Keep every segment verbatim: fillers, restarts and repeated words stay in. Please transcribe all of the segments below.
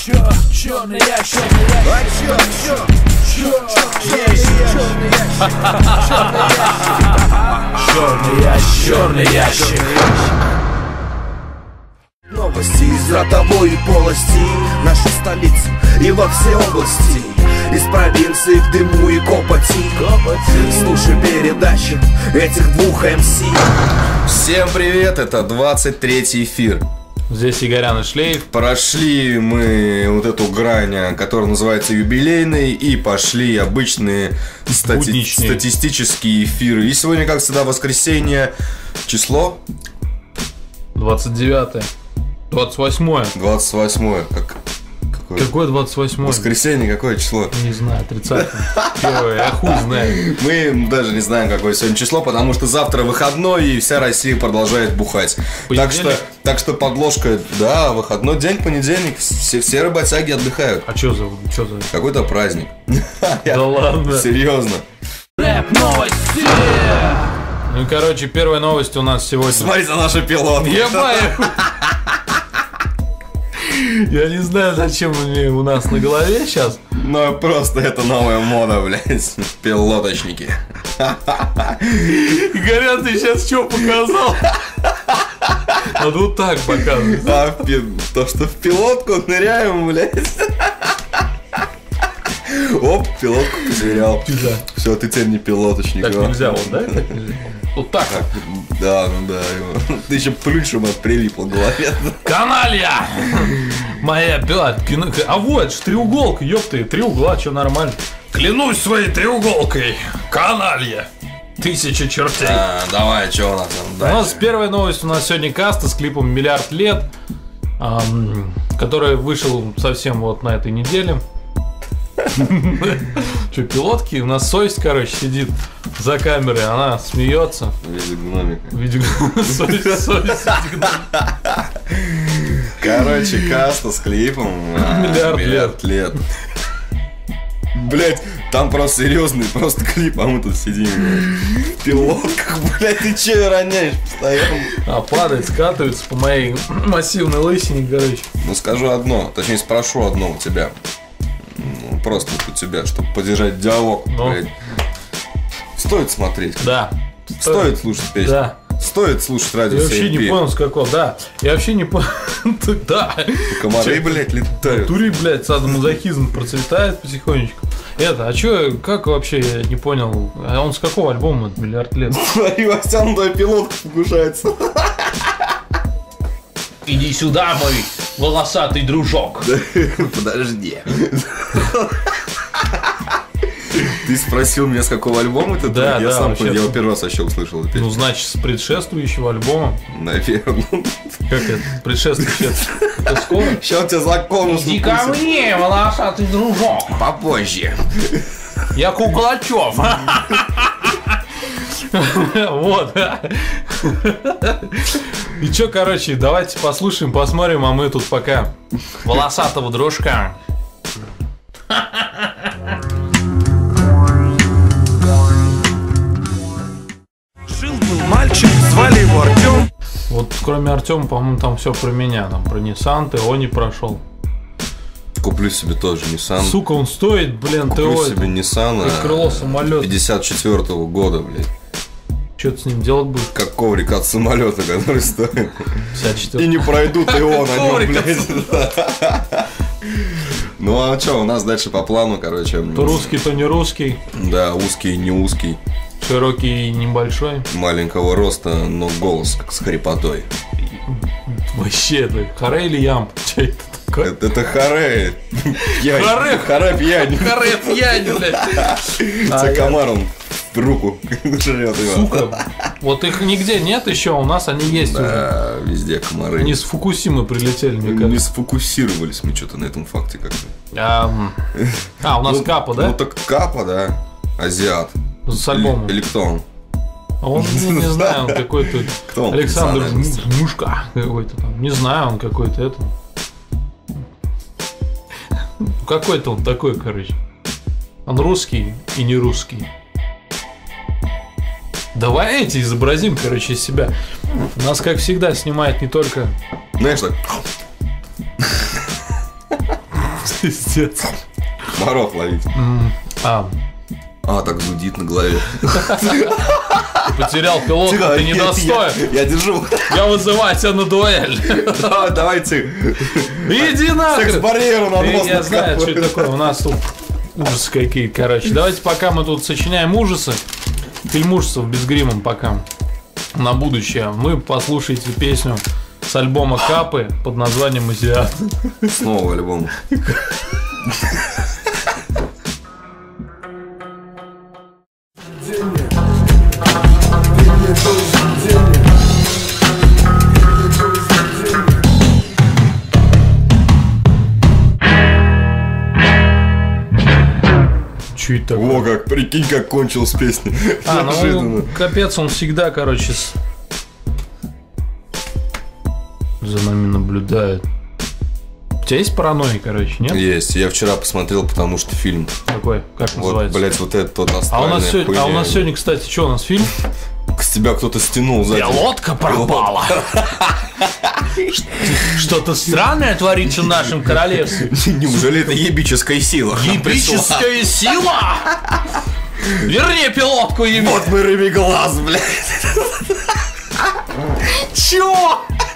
Чё, черный ящик, черный ящик. А чё, чё? Чё, черный ящик, черный ящик. Черный ящик, черный ящик. Новости из ротовой полости нашей столицы и во всей области. Из провинции в дыму и копоти. Слушай передачи этих двух эм си. Всем привет, это двадцать третий эфир. Здесь Игорян и Шлейф. Прошли мы вот эту грань, которая называется юбилейной, и пошли обычные стати- статистические эфиры. И сегодня, как всегда, воскресенье. Число? двадцать девятое. двадцать восьмое. двадцать восьмое. Как... Какое? Какое двадцать восьмое? Воскресенье, какое число? Не знаю, тридцатое. Первое, я хуй знаю. Мы даже не знаем, какое сегодня число, потому что завтра выходной, и вся Россия продолжает бухать. Так что, так что подложка, да, выходной день, понедельник, все, все работяги отдыхают. А чё за, чё за? Какой-то праздник. Да ладно. Серьезно. Рэп новости. Ну, короче, первая новость у нас сегодня. Смотри за наши пилоты. Ебать! Я не знаю, зачем они у нас на голове сейчас. Ну, просто это новая мода, блядь. Пилоточники. Игорян, ты сейчас что показал? Надо вот так показывать. А в пи... то, что в пилотку ныряем, блядь. Оп, пилотку потерял. Да. Все, ты теперь не пилоточник. Так а? нельзя, вот, да? Так нельзя. Вот так. Так, да, ну да. Его. Ты еще плюнь, чтобы прилипло к голове. Каналья! Моя пила. А вот, ж треуголка, ёпты, три угла, что нормально. Клянусь своей треуголкой. Каналья. Тысяча чертей. А, давай, что у нас там У дальше? нас первая новость, у нас сегодня каста с клипом «Миллиард лет», эм, который вышел совсем вот на этой неделе. Че, пилотки? У нас совесть, короче, сидит за камерой, она смеется. В виде гномика. В виде совесть, совесть в виде гномика. Короче, каста с клипом а, Миллиард миллиард лет. Блять, там просто серьезный просто клип, а мы тут сидим в пилотках, блять, ты че роняешь постоянно? А падает, скатывается по моей массивной лысине, короче. Ну скажу одно, точнее спрошу одно у тебя. Ну, просто вот у тебя, чтобы поддержать диалог, Ну. блядь. Стоит смотреть? Да. Стоит слушать песню? Да. Стоит слушать радио Я вообще си эн пи? не понял, с какого. Да. Я вообще не понял. Да. Комары, блядь, летают. Тури, блядь, садомазохизм процветает потихонечку. Это, а чё, как вообще, я не понял, а он с какого альбома «Миллиард лет»? Смотри, Васян, твоя пилотка покушается. Иди сюда, мой волосатый дружок. Подожди. Ты спросил меня, с какого альбома это? Да, я да, сам вообще-то. я его первый раз вообще услышал. эту песню. Ну, значит, с предшествующего альбома. Наверное. Как это? Предшествующий. Это скоро? Сейчас тебя закон Иди ко мне, волосатый дружок. попозже. Я Куклачев. Вот. И чё, короче, давайте послушаем, посмотрим, а мы тут пока волосатого дружка. Жил-был мальчик, звали его Артем. Вот кроме Артема, по-моему, там все про меня, там про Nissan, ТО не прошел. Куплю себе тоже Nissan. Сука, он стоит, блин, Куплю ТО. себе Nissan как крыло самолета. пятьдесят четвёртого года, блядь. Что ты с ним делать будешь? Как коврик от самолета, который стоит. пятьдесят четыре. И не пройдут его на нем, Коврик от блядь. Ну а что, у нас дальше по плану, короче. То русский, то не русский. Да, узкий, не узкий. Широкий и небольшой. Маленького роста, но голос как с хрипотой. Вообще, это харе или ямб? Че это такое? Это, это харе. Пьянь. Харе. Харе пьянь. Харе пьянь, блядь. За комар он в руку жрет его. Сука. Вот их нигде нет еще, у нас они есть уже. Да, везде комары. Они с Фукусимы прилетели, мне Не кажется. сфокусировались мы что-то на этом факте как-то. А, м. А, у нас Ну, Капа, да? Ну так Капа, да. Азиат. С альбомом. Или кто он? А он, не, не знаю, он какой-то Кто он? Александр Национальность? М- Мушка какой-то там. Не знаю, он какой-то это. Ну, какой-то он такой, короче. Он русский и не русский. Давайте изобразим, короче, из себя. Нас, как всегда, снимает не только... Знаешь, так. Пиздец. Морок ловить. А, А, так зудит на голове. ты потерял пилотку, Тихо, ты я- недостоин. Я, я держу. Я вызываю тебя на дуэль. Давай, давайте. Иди нахрен. Секс-барьеру на Ты- нос Я знаю, что это накапываю. такое. У нас тут ужасы какие-то, короче. Давайте пока мы тут сочиняем ужасы, фильм ужасов без грима пока на будущее, мы послушаете песню с альбома Капы под названием «Азиат». Снова альбом. Чё это такое? О, как, прикинь, как кончилась песня. А, ну Неожиданно. капец, он всегда, короче, с... за нами наблюдает. У тебя есть паранойя, короче, нет? Есть, я вчера посмотрел, потому что фильм. Какой? Как Вот, называется? блять, вот этот вот а, у астральная нас сегодня, а у хуйня. нас сегодня, кстати, что у нас фильм? С тебя кто-то стянул сзади. Лодка пропала. Что-то странное творится в нашем королевстве. Неужели это ебическая сила? Ебическая сила! Верни пилотку, еби! Вот мы рыби глаз, блядь. Чё?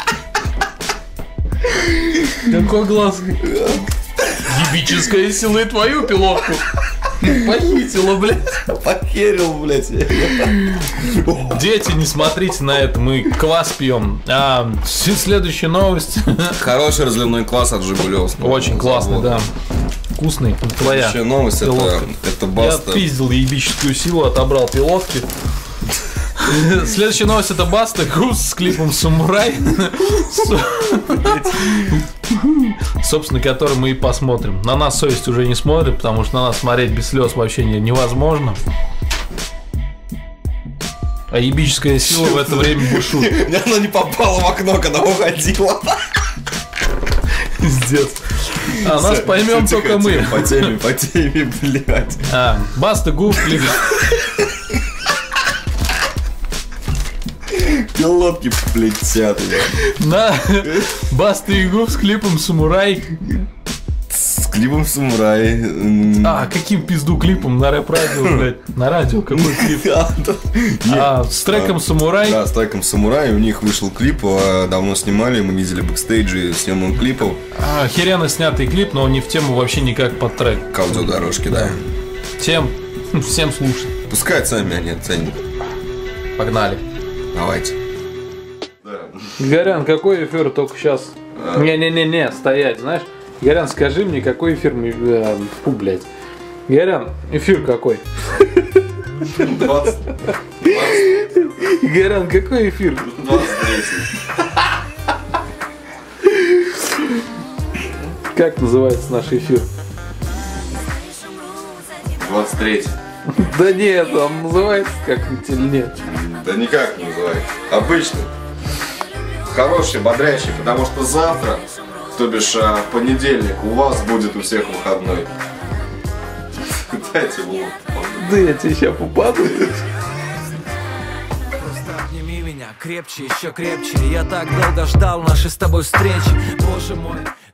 Какой глаз? Ебическая сила и твою пилотку похитила, блядь. Похерил, блядь. Дети, не смотрите на это, мы квас пьем. А, с- следующая новость. Хороший разливной квас от Жигулевского. Очень классный, да. Вкусный, твоя. Следующая новость это, пилотка. это Я Баста. отпиздил ебическую силу, отобрал пилотки. Следующая новость это Баста, Груз с клипом «Самурай». Собственно, который мы и посмотрим. На нас совесть уже не смотрит, потому что на нас смотреть без слез вообще не- невозможно. А ебическая сила в это время бушует. Она не попала в окно, когда уходила. Пиздец. А нас поймем Тихо, только мы. тихо, По теме, по теме, блядь. А, Баста, Гуф, клип. Пилотки летят, блядь. На Баста и Гуф с клипом «Самурай». С клипом «Самурай». М, А, каким пизду клипом на рэп-радио, блядь? На радио какой клип? а, да. А, с треком «Самурай». Да, с треком «Самурай». У них вышел клип, а, давно снимали, мы видели бэкстейджи съемок клипов. А, охеренно снятый клип, но он не в тему вообще никак под трек. К аудиодорожке, да. Всем, всем слушать. Пускай сами они оценят. Погнали. Давайте. Горян, какой эфир только сейчас? Не-не-не-не, стоять, знаешь? Горян, скажи мне, какой эфир мы... э, Фу, блядь. Горян, эфир какой? двадцать, Горян, какой эфир? двадцать третий. Как называется наш эфир? двадцать третий. Да нет, он называется как-нибудь или нет? Да никак не называется. Обычный. Хороший, бодрящий, потому что завтра, то бишь а, в понедельник, у вас будет у всех выходной. Дайте лук. Да я тебе сейчас попаду. Обними меня крепче, еще крепче. Я так долго ждал нашей с тобой встречи. Боже мой,